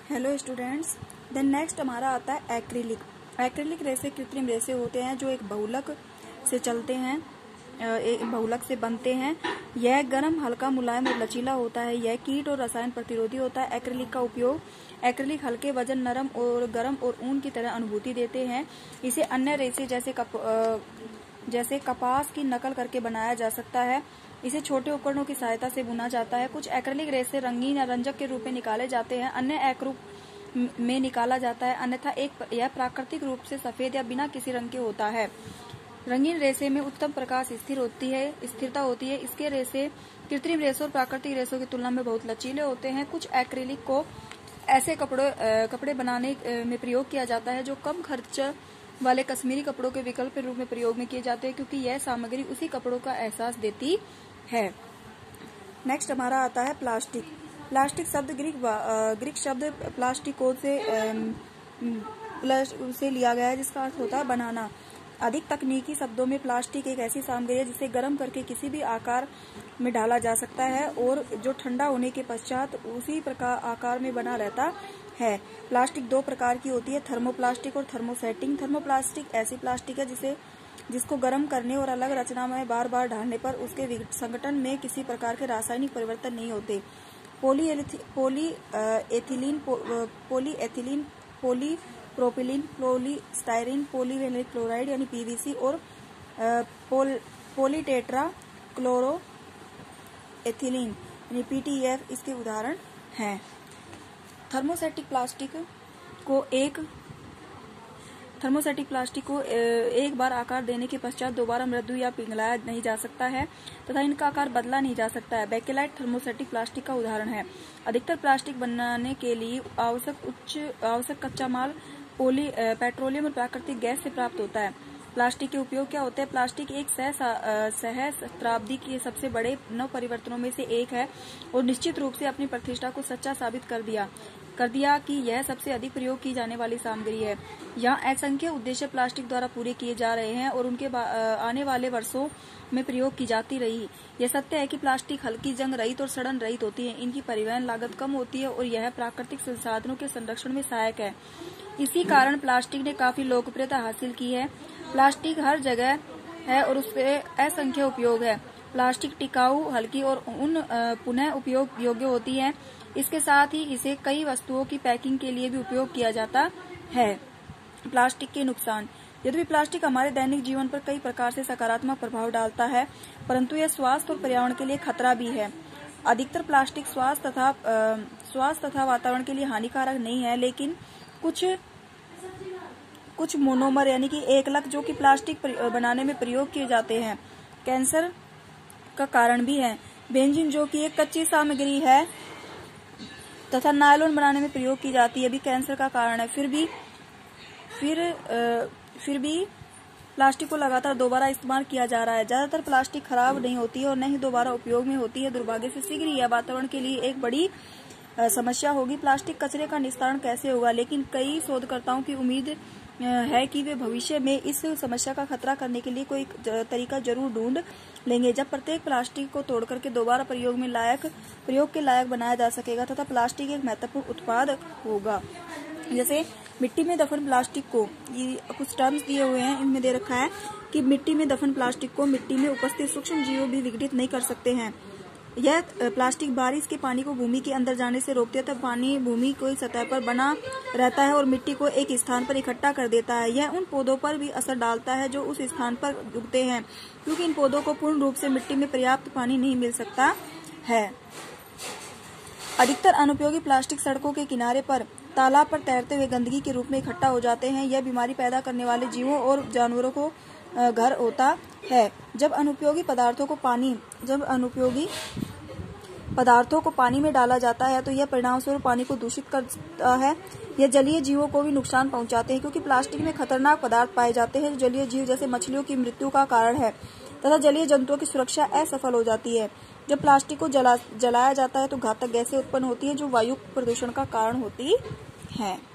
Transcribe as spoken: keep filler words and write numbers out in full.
Hello students, then next हमारा आता है एक्रिलिक। एक्रिलिक रेसे कृत्रिम रेसे होते हैं जो एक बहुलक से चलते हैं, एक बहुलक से बनते हैं। यह गर्म, हल्का, मुलायम और लचीला होता है। यह कीट और रसायन प्रतिरोधी होता है। एक्रिलिक का उपयोग एक्रिलिक हल्के वजन, नरम और गर्म और ऊन की तरह अनुभूति देते हैं। इसे अन्य रेसे जैसे कप जैसे कपास की नकल करके बनाया जा सकता है। इसे छोटे उपकरणों की सहायता से बुना जाता है। कुछ एक्रिलिक रेसे रंगीन या रंजक के रूप में निकाले जाते हैं, अन्य एकरूप में निकाला जाता है, अन्यथा एक यह प्राकृतिक रूप से सफेद या बिना किसी रंग के होता है। रंगीन रेसे में उत्तम प्रकाश स्थिर होती है स्थिरता होती है। इसके रेसे कृत्रिम रेसों और प्राकृतिक रेसों की तुलना में बहुत लचीले होते हैं। कुछ एक्रिलिक को ऐसे कपड़े कपड़े बनाने में प्रयोग किया जाता है जो कम खर्च वाले कश्मीरी कपड़ों के विकल्प के रूप में प्रयोग में किए जाते हैं, क्योंकि यह सामग्री उसी कपड़ों का एहसास देती है। नेक्स्ट हमारा आता है प्लास्टिक। प्लास्टिक शब्द ग्रीक ग्रीक शब्द प्लास्टिको से से लिया गया है, जिसका अर्थ होता है बनाना। अधिक तकनीकी शब्दों में प्लास्टिक एक ऐसी सामग्री है जिसे गर्म करके किसी भी आकार में डाला जा सकता है और जो ठंडा होने के पश्चात उसी प्रकार आकार में बना रहता है। प्लास्टिक दो प्रकार की होती है, थर्मोप्लास्टिक और थर्मोसेटिंग। थर्मोप्लास्टिक ऐसी प्लास्टिक है जिसे जिसको गर्म करने और अलग रचना में बार बार ढालने पर उसके संगठन में किसी प्रकार के रासायनिक परिवर्तन नहीं होते। Poly polyethylene polyethylene polypropylene, polystyrene, polyvinyl chloride यानी पीवीसी और पोल, पॉलीटेट्रा क्लोरो एथिलीन यानी पीटीएफ इसके उदाहरण हैं। थर्मोसेटिक प्लास्टिक को एक थर्मोसेटिक प्लास्टिक को एक बार आकार देने के पश्चात दोबारा मृदु या पिघलाया नहीं जा सकता है तथा इनका आकार बदला नहीं जा सकता है। बेकेलाइट थर्मोसेटिक प्लास्टिक का उदाहरण है। अधिकतर प्लास्टिक बनाने के लिए आवश्यक उच्च आवश्यक कच्चा माल पोली पेट्रोलियम और प्राकृतिक गैस से प्राप्त होता है। प्लास्टिक के उपयोग क्या होते हैं? प्लास्टिक एक सहस्त्राब्दी के सबसे बड़े नव परिवर्तनों में से एक है और निश्चित रूप से अपनी प्रतिष्ठा को सच्चा साबित कर दिया कर दिया कि यह सबसे अधिक प्रयोग की जाने वाली सामग्री है। यहाँ असंख्य उद्देश्य प्लास्टिक द्वारा पूरे किए जा रहे हैं और उनके आने वाले वर्षों में प्रयोग की जाती रही। यह सत्य है कि प्लास्टिक हल्की, जंग रहित और सड़न रहित होती है। इनकी परिवहन लागत कम होती है और यह प्राकृतिक संसाधनों के संरक्षण में सहायक है। इसी कारण प्लास्टिक ने काफी लोकप्रियता हासिल की है। प्लास्टिक हर जगह है और उसके असंख्य उपयोग है। प्लास्टिक टिकाऊ, हल्की और उन पुनः उपयोग योग्य होती है। इसके साथ ही इसे कई वस्तुओं की पैकिंग के लिए भी उपयोग किया जाता है। प्लास्टिक के नुकसान। यद्यपि प्लास्टिक हमारे दैनिक जीवन पर कई प्रकार से सकारात्मक प्रभाव डालता है, परंतु यह स्वास्थ्य और पर्यावरण के लिए खतरा भी है। अधिकतर प्लास्टिक स्वास्थ्य तथा स्वास्थ्य तथा वातावरण के लिए हानिकारक नहीं है, लेकिन कुछ कुछ मोनोमर यानी कि एकलक जो कि प्लास्टिक बनाने में प्रयोग किए जाते हैं, कैंसर का कारण भी है। बेंजीन जो कि एक कच्ची सामग्री है तथा नायलॉन बनाने में प्रयोग की जाती है, भी कैंसर का कारण है। फिर भी फिर आ, फिर भी प्लास्टिक को लगातार दोबारा इस्तेमाल किया जा रहा है। ज्यादातर प्लास्टिक खराब नहीं होती है और न ही दोबारा उपयोग में होती है। दुर्भाग्य से शीघ्र यह वातावरण के लिए एक बड़ी आ, समस्या होगी। प्लास्टिक कचरे का निस्तारण कैसे होगा? लेकिन कई शोधकर्ताओं की उम्मीद है कि वे भविष्य में इस समस्या का खतरा करने के लिए कोई तरीका जरूर ढूंढ लेंगे, जब प्रत्येक प्लास्टिक को तोड़ करके दोबारा प्रयोग में लायक प्रयोग के लायक बनाया जा सकेगा तथा प्लास्टिक एक महत्वपूर्ण उत्पाद होगा। जैसे मिट्टी में दफन प्लास्टिक को, ये कुछ टर्म्स दिए हुए हैं, इनमें दे रखा है कि मिट्टी में दफन प्लास्टिक को मिट्टी में उपस्थित सूक्ष्म जीव भी विघटित नहीं कर सकते हैं। यह प्लास्टिक बारिश के पानी को भूमि के अंदर जाने से रोकती है, तब पानी भूमि की सतह पर बना रहता है और मिट्टी को एक स्थान पर इकट्ठा कर देता है। यह उन पौधों पर भी असर डालता है जो उस स्थान पर उगते हैं, क्योंकि इन पौधों को पूर्ण रूप से मिट्टी में पर्याप्त पानी नहीं मिल सकता है। अधिकतर अनुपयोगी प्लास्टिक सड़कों के किनारे पर, तालाब पर तैरते हुए गंदगी के रूप में इकट्ठा हो जाते हैं। यह बीमारी पैदा करने वाले जीवों और जानवरों को घर होता है। जब अनुपयोगी पदार्थों को पानी जब अनुपयोगी पदार्थों को पानी में डाला जाता है तो यह परिणाम स्वरूप पानी को दूषित करता है। यह जलीय जीवों को भी नुकसान पहुंचाते हैं, क्योंकि प्लास्टिक में खतरनाक पदार्थ पाए जाते हैं जो जलीय जीव जैसे मछलियों की मृत्यु का कारण है तथा जलीय जंतुओं की सुरक्षा असफल हो जाती है। जब प्लास्टिक को जला जलाया जाता है तो घातक गैसें उत्पन्न होती है जो वायु प्रदूषण का कारण होती है।